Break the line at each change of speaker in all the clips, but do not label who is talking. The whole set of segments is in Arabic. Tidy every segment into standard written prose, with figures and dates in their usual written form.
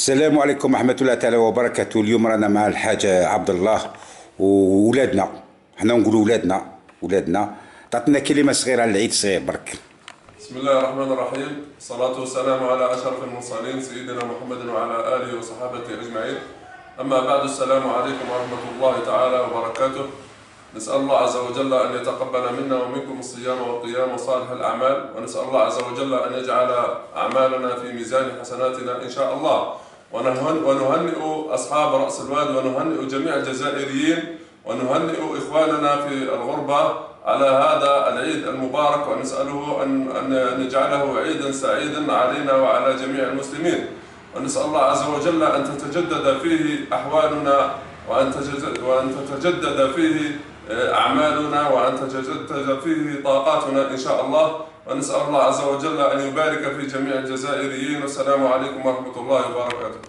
السلام عليكم ورحمة الله تعالى وبركاته. اليوم رانا مع الحاج عبد الله وولادنا، حنا نقولوا ولادنا. تعطينا كلمة صغيرة على العيد صغير برك.
بسم الله الرحمن الرحيم، الصلاة والسلام على أشرف المرسلين سيدنا محمد وعلى آله وصحابته أجمعين. أما بعد، السلام عليكم ورحمة الله تعالى وبركاته. نسأل الله عز وجل أن يتقبل منا ومنكم الصيام والقيام وصالح الأعمال، ونسأل الله عز وجل أن يجعل أعمالنا في ميزان حسناتنا إن شاء الله. ونهنئ أصحاب رأس الواد، ونهنئ جميع الجزائريين، ونهنئ إخواننا في الغربة على هذا العيد المبارك، ونسأله أن يجعله عيدا سعيدا علينا وعلى جميع المسلمين. ونسأل الله عز وجل أن تتجدد فيه أحوالنا، وأن تتجدد فيه أعمالنا، وأن تتجدد فيه طاقاتنا إن شاء الله. ونسأل الله عز وجل أن يبارك في جميع الجزائريين. والسلام عليكم ورحمة الله وبركاته.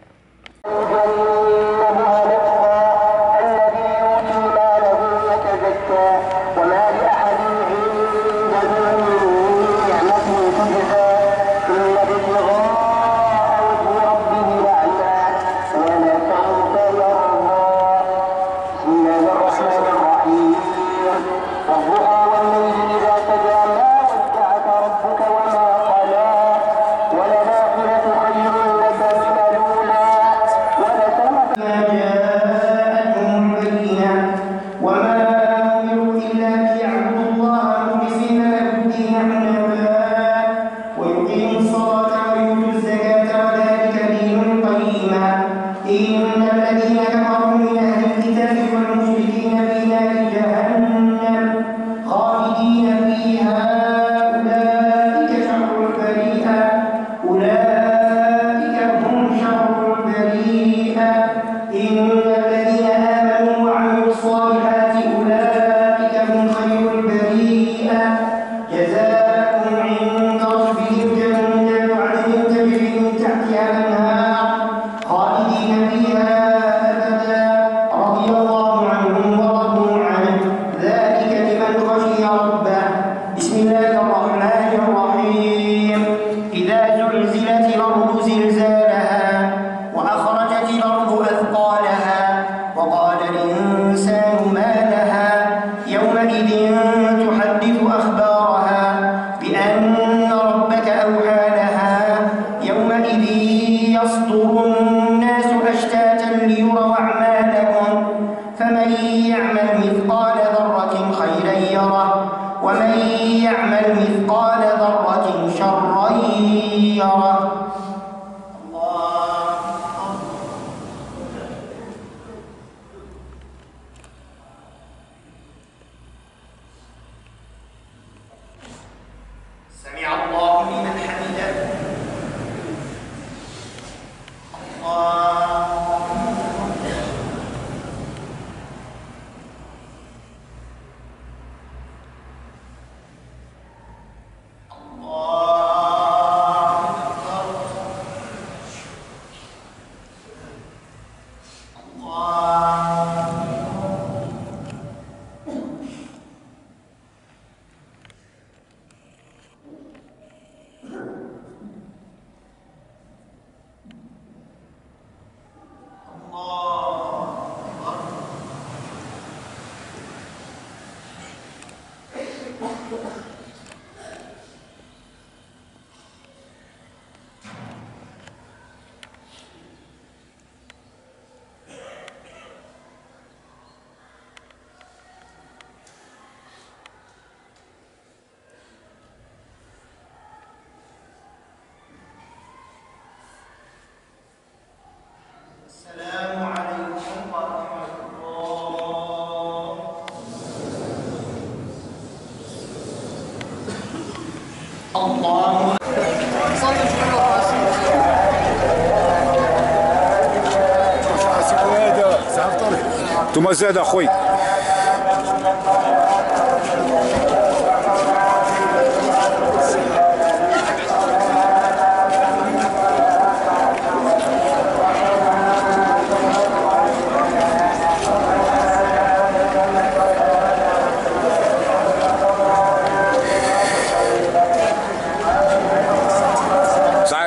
ثم زاد اخوي.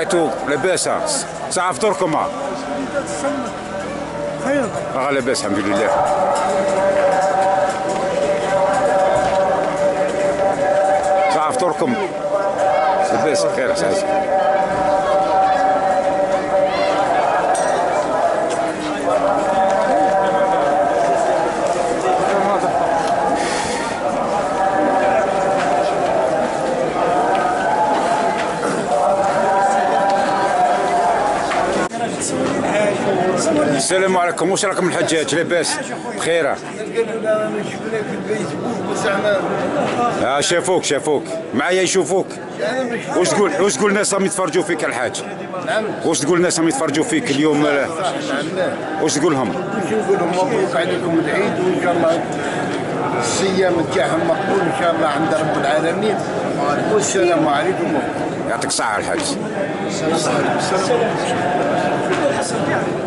وبركاته. لاباس صح فطوركم؟
خير.
لاباس الحمد لله. صح فطوركم؟ لاباس بخير عساس. السلام عليكم، واش راكم الحجاج؟ لاباس بخير؟ شافوك معايا يشوفوك. واش تقول الناس راهم يتفرجوا فيك الحاج؟ واش تقول الناس راهم يتفرجوا فيك اليوم؟ واش تقول لهم؟
نقول لهم مبروك عليكم العيد، وان شاء الله الصيام تاعهم مقبول ان شاء الله عند رب العالمين، والسلام عليكم.
يعطيك الصحة الحاج.
السلام عليكم.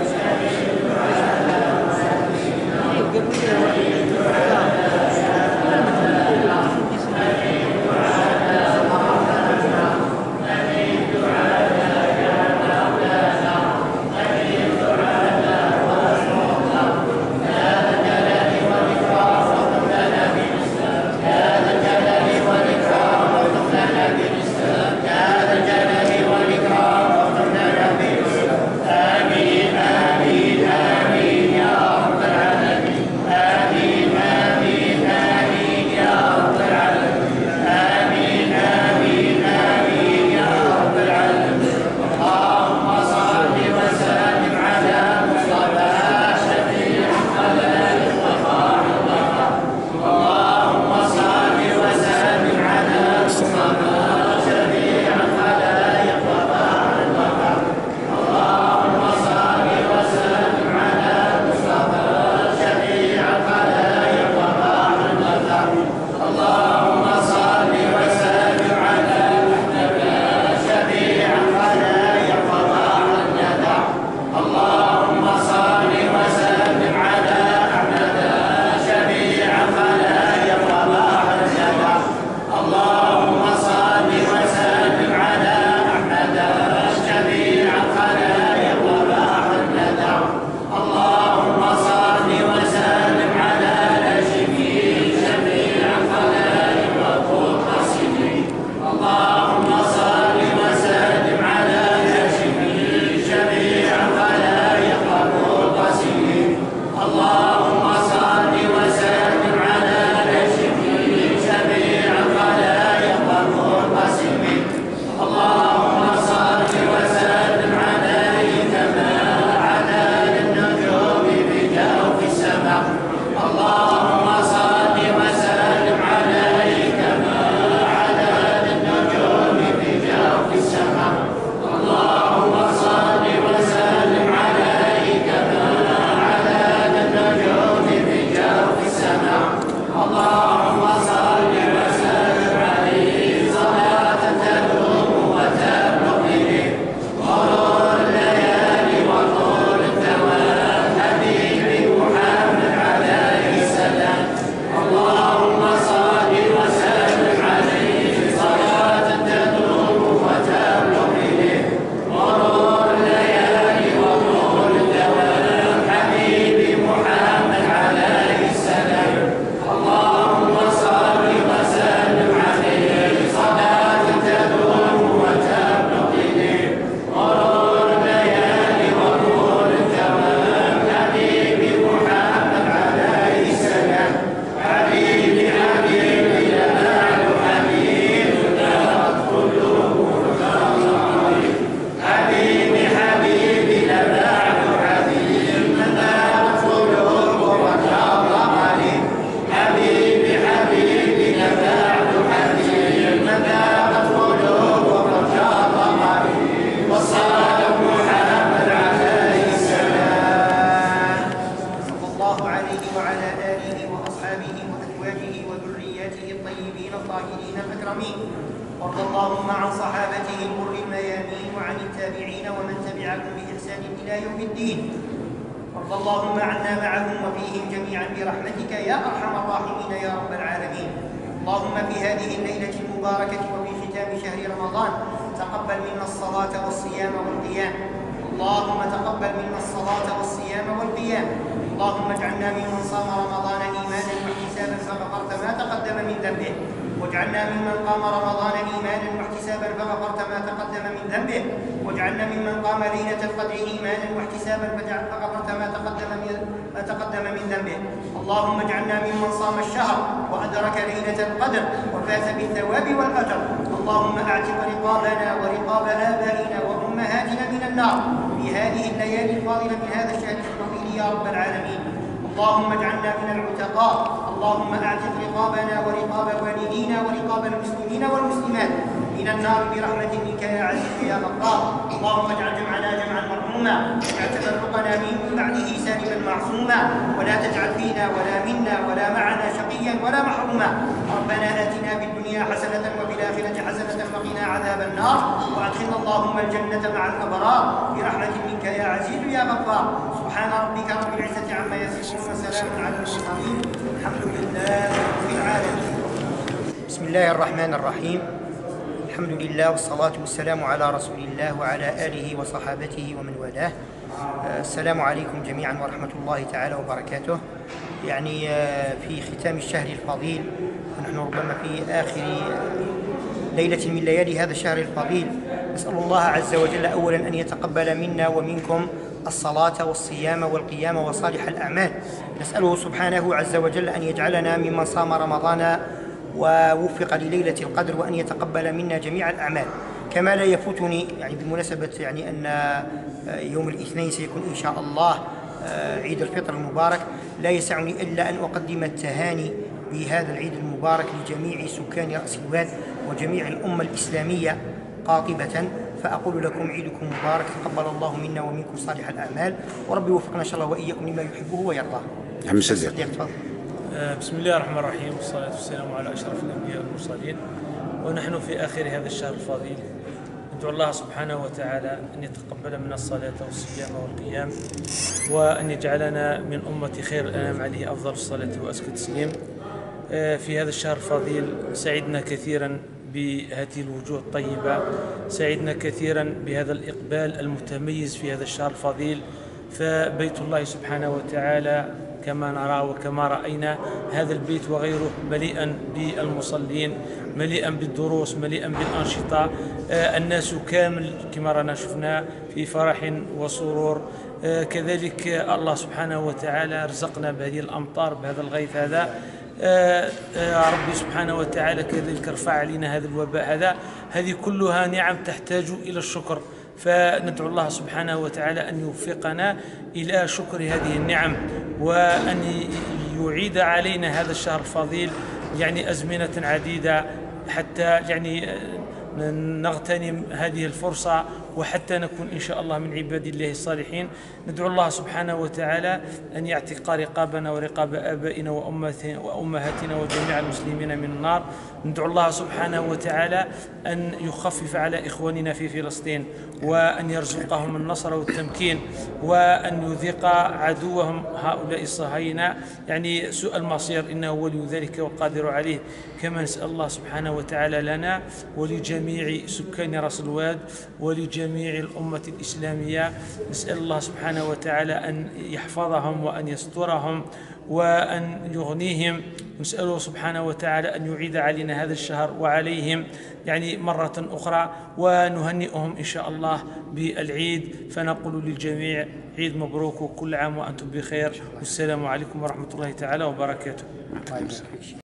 التابعين ومن تبعهم بإحسان إلى يوم الدين. وارض اللهم عنا معهم وفيهم جميعا برحمتك يا أرحم الراحمين يا رب العالمين. اللهم في هذه الليلة المباركة وفي ختام شهر رمضان تقبل منا الصلاة والصيام والقيام. اللهم تقبل منا الصلاة والصيام والقيام. اللهم اجعلنا ممن صام رمضان إيمانا واحتسابا فغفرت ما تقدم من ذنبه، واجعلنا ممن قام رمضان إيمانا واحتسابا فغفرت ما تقدم من ذنبه، واجعلنا ممن قام ليلة القدر إيمانا واحتسابا فغفرت ما تقدم من ذنبه. اللهم اجعلنا ممن صام الشهر وأدرك ليلة القدر وفاز بالثواب والأجر. اللهم اعتق رقابنا ورقاب آبائنا وأمهاتنا من النار في هذه الليالي الفاضلة من هذا الشهر الطويل يا رب العالمين. اللهم اجعلنا من العتقاء. اللهم اعتق رقابنا ورقاب والدينا ورقاب المسلمين والمسلمات من النار برحمة منك يا عزيز يا غفار. اللهم اجعل جمعنا جمعا مرحوما، واجعل تفرقنا من بعده سالما معصوما، ولا تجعل فينا ولا منا ولا معنا شقيا ولا محروما. ربنا آتنا في الدنيا حسنة وفي الآخرة حسنة وقنا عذاب النار، وأدخلنا اللهم الجنة مع الأبرار برحمة منك يا عزيز يا غفار. سبحان ربك رب العزة عما يصفون وسلام على المرسلين الحمد لله رب العالمين. بسم الله الرحمن الرحيم. الحمد لله والصلاة والسلام على رسول الله وعلى آله وصحابته ومن والاه. السلام عليكم جميعا ورحمة الله تعالى وبركاته. يعني في ختام الشهر الفضيل، ونحن ربما في آخر ليلة من ليالي هذا الشهر الفضيل، نسأل الله عز وجل أولا أن يتقبل منا ومنكم الصلاة والصيام والقيام وصالح الأعمال. نسأله سبحانه عز وجل أن يجعلنا ممن صام رمضان ووفق لليلة القدر، وأن يتقبل منا جميع الأعمال. كما لا يفوتني يعني بمناسبة يعني أن يوم الاثنين سيكون إن شاء الله عيد الفطر المبارك، لا يسعني إلا أن أقدم التهاني بهذا العيد المبارك لجميع سكان رأس الواد وجميع الأمة الإسلامية قاطبة، فأقول لكم عيدكم مبارك، تقبل الله منا ومنكم صالح الأعمال، وربي يوفقنا إن شاء الله وإياكم لما يحبه ويرضاه.
محمد صديق.
بسم الله الرحمن الرحيم، والصلاة والسلام على أشرف الأنبياء والمرسلين. ونحن في آخر هذا الشهر الفضيل ندعو الله سبحانه وتعالى أن يتقبل منا الصلاة والصيام والقيام، وأن يجعلنا من أمة خير الأنام عليه أفضل الصلاة وأزكى التسليم. في هذا الشهر الفضيل سعدنا كثيرا بهذه الوجوه الطيبة، سعدنا كثيرا بهذا الإقبال المتميز في هذا الشهر الفضيل. فبيت الله سبحانه وتعالى كما نرى وكما رأينا هذا البيت وغيره مليئا بالمصلين، مليئا بالدروس، مليئا بالأنشطة. الناس كامل كما رانا شفنا في فرح وسرور. كذلك الله سبحانه وتعالى رزقنا بهذه الأمطار، بهذا الغيث هذا. ربي سبحانه وتعالى كذلك رفع علينا هذا الوباء هذا. هذه كلها نعم تحتاج إلى الشكر، فندعو الله سبحانه وتعالى أن يوفقنا إلى شكر هذه النعم، وأن يعيد علينا هذا الشهر الفضيل يعني أزمنة عديدة، حتى يعني نغتنم هذه الفرصة، وحتى نكون إن شاء الله من عباد الله الصالحين. ندعو الله سبحانه وتعالى أن يعتق رقابنا ورقاب آبائنا وأمهاتنا وجميع المسلمين من النار. ندعو الله سبحانه وتعالى أن يخفف على إخواننا في فلسطين، وأن يرزقهم النصر والتمكين، وأن يذيق عدوهم هؤلاء الصهاينة يعني سوء المصير، إنه ولي ذلك والقادر عليه. كما نسأل الله سبحانه وتعالى لنا ولجميع سكان راس الواد ولجميع الأمة الإسلامية، نسأل الله سبحانه وتعالى أن يحفظهم وأن يسترهم وأن يغنيهم. نسأله سبحانه وتعالى أن يعيد علينا هذا الشهر وعليهم يعني مرة أخرى، ونهنئهم إن شاء الله بالعيد. فنقول للجميع عيد مبروك وكل عام وأنتم بخير، والسلام عليكم ورحمة الله تعالى وبركاته.